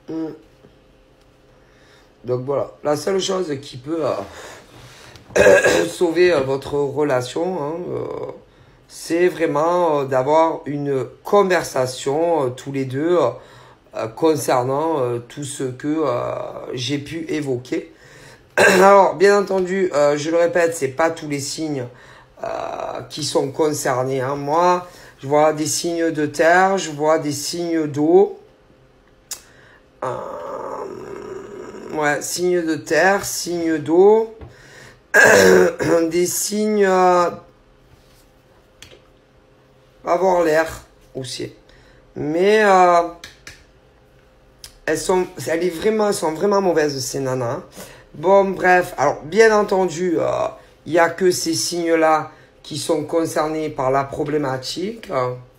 Donc voilà, la seule chose qui peut sauver votre relation, hein, c'est vraiment d'avoir une conversation tous les deux concernant tout ce que j'ai pu évoquer. Alors, bien entendu, je le répète, c'est pas tous les signes qui sont concernés, hein. Moi, je vois des signes de terre, je vois des signes d'eau. Ouais, signes de terre, signes d'eau. Des signes... avoir l'air aussi. Mais elles sont vraiment mauvaises, ces nanas. Bon, bref. Alors, bien entendu, il n'y a que ces signes-là qui sont concernés par la problématique.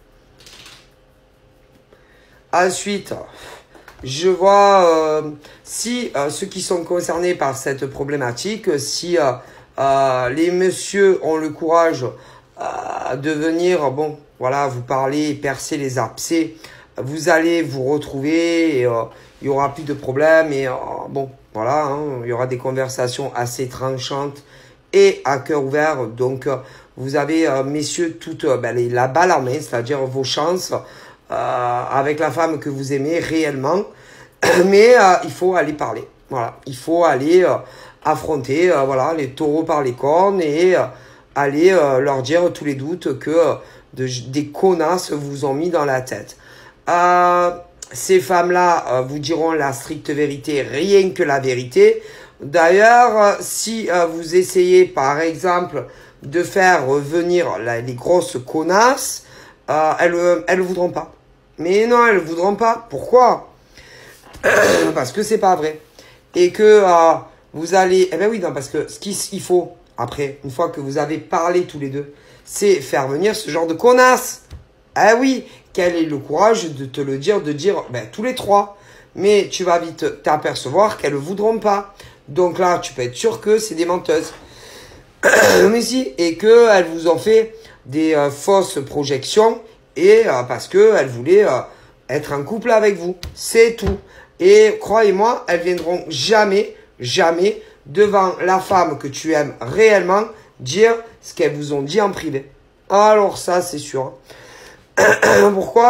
Ensuite, je vois si ceux qui sont concernés par cette problématique, si les messieurs ont le courage de venir, bon, voilà, vous parler, percer les abcès, vous allez vous retrouver, et, il n'y aura plus de problème, et bon, voilà, hein, il y aura des conversations assez tranchantes et à cœur ouvert. Donc, vous avez, messieurs, toute la balle en main, c'est-à-dire vos chances avec la femme que vous aimez réellement. Mais il faut aller parler. Voilà, il faut aller affronter voilà, les taureaux par les cornes et aller leur dire tous les doutes que des connasses vous ont mis dans la tête. Ces femmes-là vous diront la stricte vérité, rien que la vérité. D'ailleurs, si vous essayez par exemple de faire revenir les grosses connasses, elles ne voudront pas. Mais non, elles ne voudront pas. Pourquoi ? Parce que c'est pas vrai. Et que vous allez... Eh ben oui, non, parce que ce qu'il faut, après, une fois que vous avez parlé tous les deux, c'est faire venir ce genre de connasse. Ah oui, quel est le courage de te le dire, de dire tous les trois. Mais tu vas vite t'apercevoir qu'elles ne voudront pas. Donc là, tu peux être sûr que c'est des menteuses. Mais si, et qu'elles vous ont fait des fausses projections et parce qu'elles voulaient être en couple avec vous. C'est tout. Et croyez-moi, elles viendront jamais devant la femme que tu aimes réellement dire ce qu'elles vous ont dit en privé. Alors ça, c'est sûr. Pourquoi ?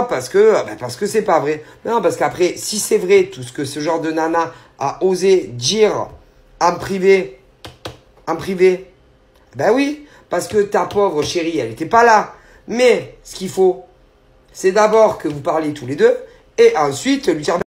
Parce que c'est pas vrai. Non, parce qu'après, si c'est vrai, tout ce que ce genre de nana a osé dire en privé, ben oui, parce que ta pauvre chérie, elle n'était pas là. Mais ce qu'il faut, c'est d'abord que vous parliez tous les deux et ensuite lui dire